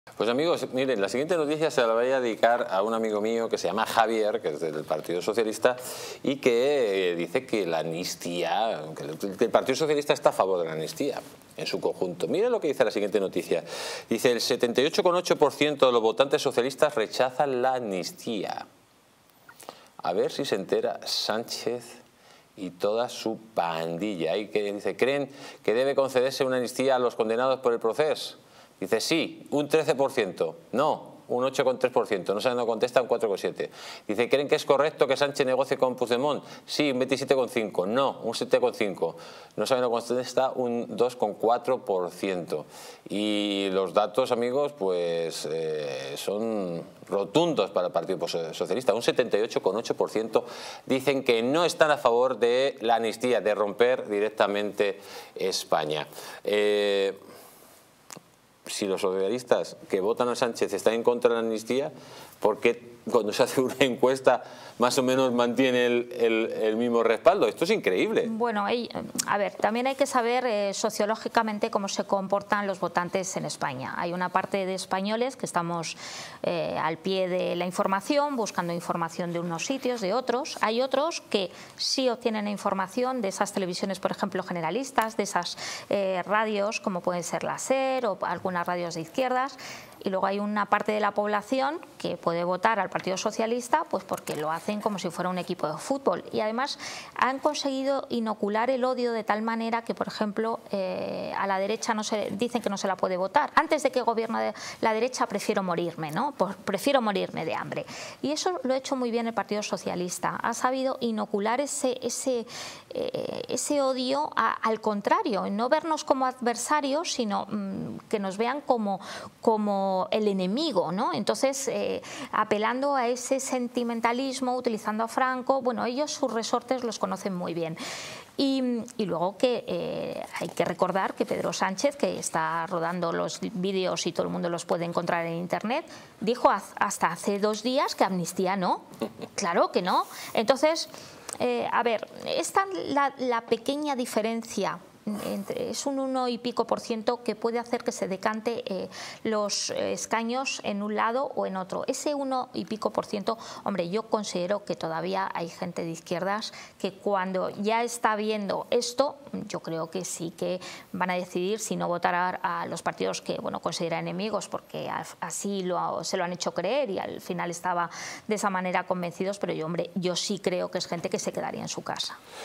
Pues amigos, miren, la siguiente noticia se la voy a dedicar a un amigo mío que se llama Javier, que es del Partido Socialista, y que dice que la amnistía, que el Partido Socialista está a favor de la amnistía en su conjunto. Miren lo que dice la siguiente noticia. Dice: el 78,8% de los votantes socialistas rechazan la amnistía. A ver si se entera Sánchez y toda su pandilla. Y que dice: ¿creen que debe concederse una amnistía a los condenados por el proceso? Dice sí, un 13%, no, un 8,3%, no saben, no contesta, un 4,7%. Dice: ¿creen que es correcto que Sánchez negocie con Puigdemont? Sí, un 27,5%, no, un 7,5%, no saben, no contesta, un 2,4%. Y los datos, amigos, pues son rotundos para el Partido Socialista. Un 78,8% dicen que no están a favor de la amnistía, de romper directamente España. Si los socialistas que votan a Sánchez están en contra de la amnistía, ¿por qué cuando se hace una encuesta más o menos mantiene el mismo respaldo? Esto es increíble. Bueno, a ver, también hay que saber sociológicamente cómo se comportan los votantes en España. Hay una parte de españoles que estamos al pie de la información, buscando información de unos sitios, de otros. Hay otros que sí obtienen información de esas televisiones, por ejemplo, generalistas, de esas radios como pueden ser la SER o algunas radios de izquierdas. Y luego hay una parte de la población que puede votar al Partido Socialista pues porque lo hacen como si fuera un equipo de fútbol. Y además han conseguido inocular el odio de tal manera que, por ejemplo, a la derecha dicen que no se la puede votar. Antes de que gobierne la derecha prefiero morirme, ¿no? Pues prefiero morirme de hambre. Y eso lo ha hecho muy bien el Partido Socialista. Ha sabido inocular ese odio al contrario, no vernos como adversarios, sino que nos vean como el enemigo, ¿no? Entonces, apelando a ese sentimentalismo, utilizando a Franco, bueno, ellos sus resortes los conocen muy bien. Y luego que hay que recordar que Pedro Sánchez, que está rodando los vídeos y todo el mundo los puede encontrar en internet, dijo hasta hace 2 días que amnistía no. Claro que no. Entonces, a ver, está la pequeña diferencia. Es un 1 y pico % que puede hacer que se decante los escaños en un lado o en otro. Ese 1 y pico %, hombre, yo considero que todavía hay gente de izquierdas que cuando ya está viendo esto, yo creo que sí que van a decidir si no votar a los partidos que, bueno, considera enemigos, porque así se lo han hecho creer y al final estaba de esa manera convencidos, pero yo sí creo que es gente que se quedaría en su casa.